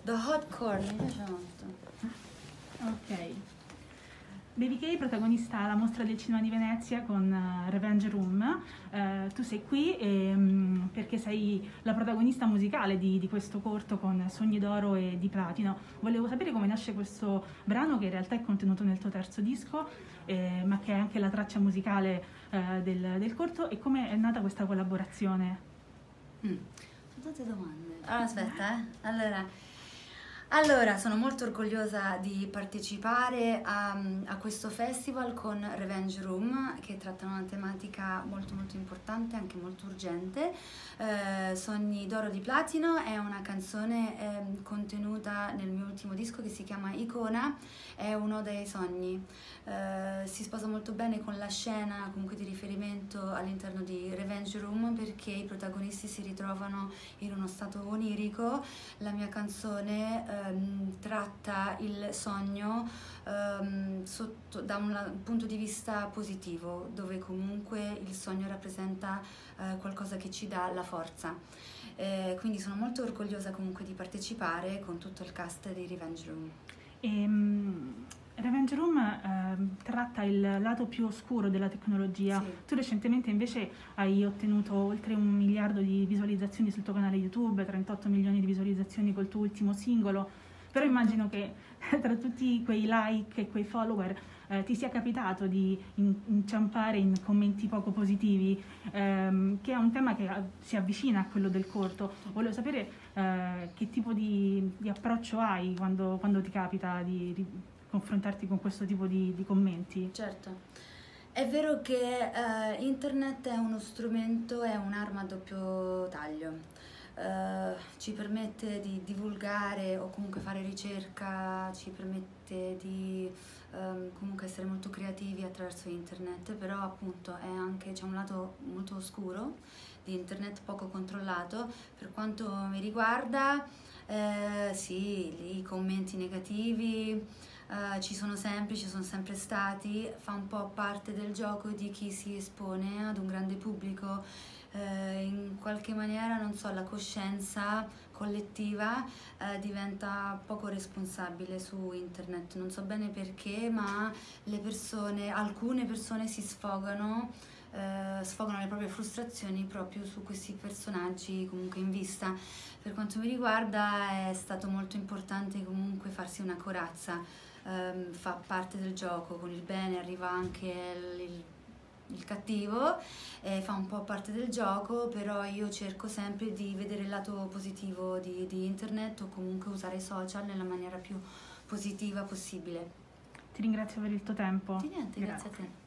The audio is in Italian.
The Hot Core, mi piace molto. Ok. Baby K, protagonista alla Mostra del Cinema di Venezia con Revenge Room. Tu sei qui perché sei la protagonista musicale di questo corto con Sogni d'oro e di platino. Volevo sapere come nasce questo brano, che in realtà è contenuto nel tuo terzo disco, ma che è anche la traccia musicale del corto, e come è nata questa collaborazione? Sono tante domande. Allora, aspetta, Allora, sono molto orgogliosa di partecipare a questo festival con Revenge Room, che tratta una tematica molto molto importante, anche molto urgente. Sogni d'oro di platino è una canzone contenuta nel mio ultimo disco che si chiama Icona, è uno dei sogni. Si sposa molto bene con la scena comunque di riferimento all'interno di Revenge Room, perché i protagonisti si ritrovano in uno stato onirico. La mia canzone tratta il sogno da un punto di vista positivo, dove comunque il sogno rappresenta qualcosa che ci dà la forza. Quindi sono molto orgogliosa comunque di partecipare con tutto il cast di Revenge Room. Revenge Room tratta il lato più oscuro della tecnologia. Sì. Tu recentemente invece hai ottenuto oltre 1 miliardo di visualizzazioni sul tuo canale YouTube, 38 milioni di visualizzazioni col tuo ultimo singolo, però immagino che tra tutti quei like e quei follower ti sia capitato di inciampare in commenti poco positivi, che è un tema che si avvicina a quello del corto. Volevo sapere che tipo di approccio hai quando ti capita di confrontarti con questo tipo di commenti. Certo, è vero che internet è uno strumento, è un'arma a doppio taglio. Ci permette di divulgare o comunque fare ricerca, ci permette di comunque essere molto creativi attraverso internet, però appunto c'è un lato molto oscuro di internet, poco controllato. Per quanto mi riguarda, sì, lì i commenti negativi ci sono sempre stati, fa un po' parte del gioco di chi si espone ad un grande pubblico. In qualche maniera, non so, la coscienza collettiva diventa poco responsabile su internet, non so bene perché, ma alcune persone si sfogano le proprie frustrazioni proprio su questi personaggi comunque in vista. Per quanto mi riguarda è stato molto importante comunque farsi una corazza, fa parte del gioco, con il bene arriva anche il cattivo, fa un po' parte del gioco, però io cerco sempre di vedere il lato positivo di internet, o comunque usare i social nella maniera più positiva possibile. Ti ringrazio per il tuo tempo. Di niente, grazie a te.